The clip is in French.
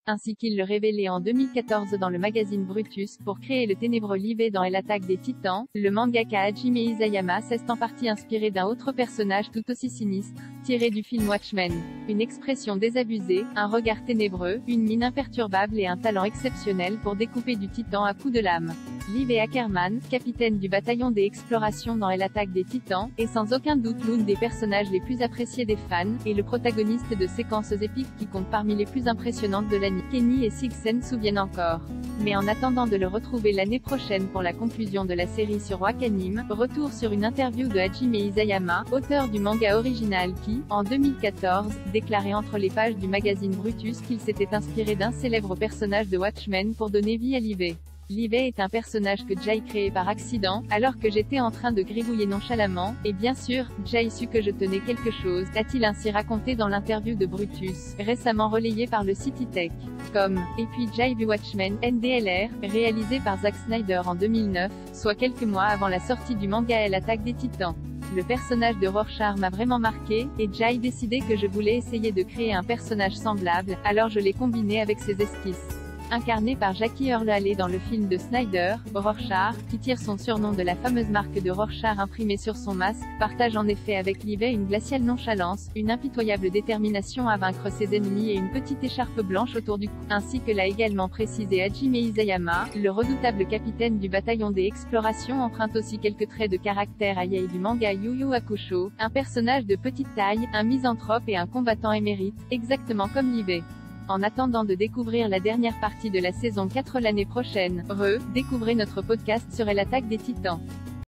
ainsi qu'il le révélait en 2014 dans le magazine Brutus, pour créer le ténébreux Livet dans l'attaque des Titans. Le mangaka Hajime Isayama s'est en partie inspiré d'un autre personnage tout aussi sinistre, tiré du film Watchmen. Une expression désabusée, un regard ténébreux, une mine imperturbable et un talent exceptionnel pour découper du titan à coups de lame. Livet Ackerman, capitaine du bataillon des explorations dans l'attaque des Titans, est sans aucun doute l'un des personnages les plus appréciés des fans, et le protagoniste de séquences épiques qui comptent parmi les plus impressionnantes de l'anime. Kenny et Sixen souviennent encore. Mais en attendant de le retrouver l'année prochaine pour la conclusion de la série sur Wakanim, retour sur une interview de Hajime Isayama, auteur du manga original qui, en 2014, déclarait entre les pages du magazine Brutus qu'il s'était inspiré d'un célèbre personnage de Watchmen pour donner vie à Livet. Livet est un personnage que Jay créé par accident, alors que j'étais en train de gribouiller nonchalamment, et bien sûr, Jay sut que je tenais quelque chose, a-t-il ainsi raconté dans l'interview de Brutus, récemment relayée par le CityTech.com. Et puis Jay vu Watchmen, NDLR, réalisé par Zack Snyder en 2009, soit quelques mois avant la sortie du manga l'attaque des Titans. Le personnage de Rorschach m'a vraiment marqué, et Jay décidé que je voulais essayer de créer un personnage semblable, alors je l'ai combiné avec ses esquisses. Incarné par Jackie Earle Haley dans le film de Snyder, Rorschach, qui tire son surnom de la fameuse marque de Rorschach imprimée sur son masque, partage en effet avec Livet une glaciale nonchalance, une impitoyable détermination à vaincre ses ennemis et une petite écharpe blanche autour du cou, ainsi que l'a également précisé Hajime Isayama. Le redoutable capitaine du bataillon des explorations emprunte aussi quelques traits de caractère à Yae du manga Yu Yu Hakusho, un personnage de petite taille, un misanthrope et un combattant émérite, exactement comme Livet. En attendant de découvrir la dernière partie de la saison 4 l'année prochaine, découvrez notre podcast sur l'attaque des Titans.